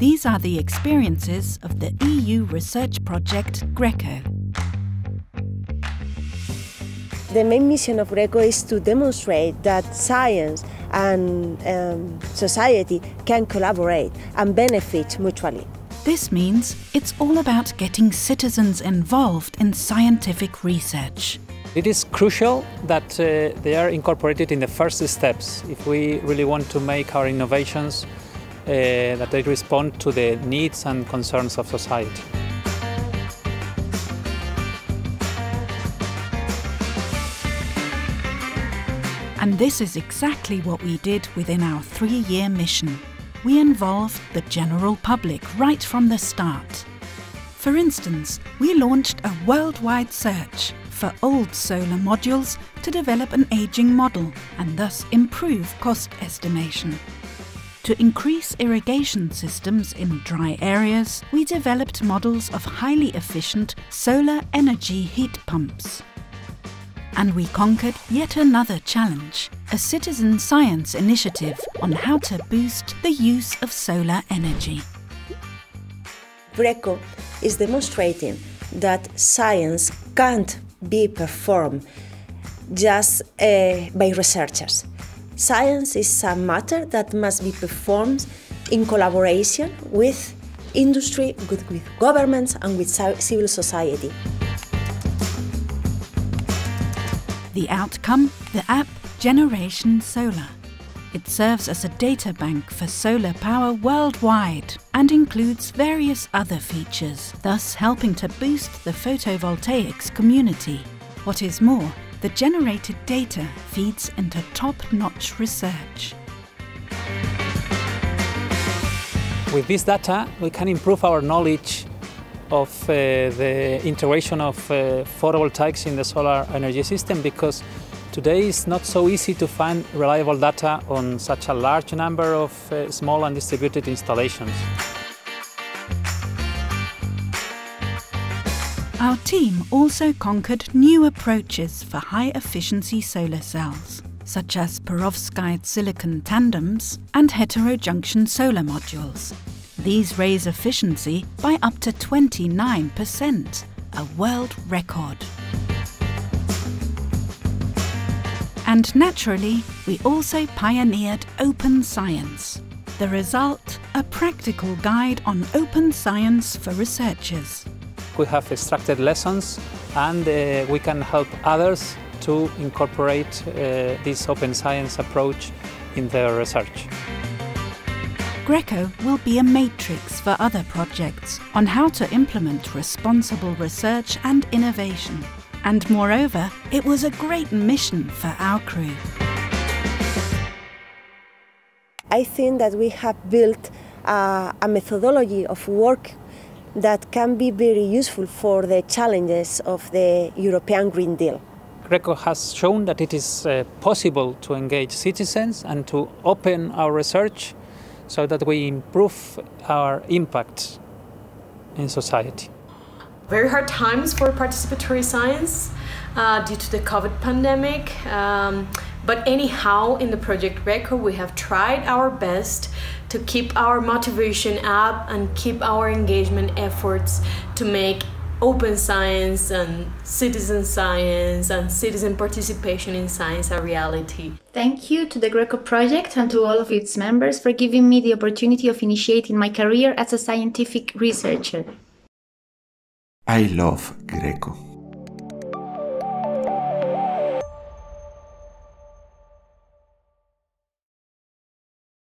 These are the experiences of the EU research project GRECO. The main mission of GRECO is to demonstrate that science and society can collaborate and benefit mutually. This means it's all about getting citizens involved in scientific research. It is crucial that they are incorporated in the first steps if we really want to make our innovations that they respond to the needs and concerns of society. And this is exactly what we did within our 3-year mission. We involved the general public right from the start. For instance, we launched a worldwide search for old solar modules to develop an aging model and thus improve cost estimation. To increase irrigation systems in dry areas, we developed models of highly efficient solar energy heat pumps. And we conquered yet another challenge, a citizen science initiative on how to boost the use of solar energy. GRECO is demonstrating that science can't be performed just by researchers. Science is a matter that must be performed in collaboration with industry, with governments and with civil society. The outcome, the app Generation Solar. It serves as a data bank for solar power worldwide and includes various other features, thus helping to boost the photovoltaics community. What is more, the generated data feeds into top-notch research. With this data, we can improve our knowledge of the integration of photovoltaics in the solar energy system, because today it's not so easy to find reliable data on such a large number of small and distributed installations. Our team also conquered new approaches for high-efficiency solar cells, such as perovskite silicon tandems and heterojunction solar modules. These raise efficiency by up to 29%, a world record. And naturally, we also pioneered open science. The result, a practical guide on open science for researchers. We have extracted lessons and we can help others to incorporate this open science approach in their research. GRECO will be a matrix for other projects on how to implement responsible research and innovation. And moreover, it was a great mission for our crew. I think that we have built a methodology of work that can be very useful for the challenges of the European Green Deal. GRECO has shown that it is possible to engage citizens and to open our research so that we improve our impact in society. Very hard times for participatory science due to the COVID pandemic. But anyhow, in the project GRECO, we have tried our best to keep our motivation up and keep our engagement efforts to make open science and citizen participation in science a reality. Thank you to the GRECO project and to all of its members for giving me the opportunity of initiating my career as a scientific researcher. I love GRECO.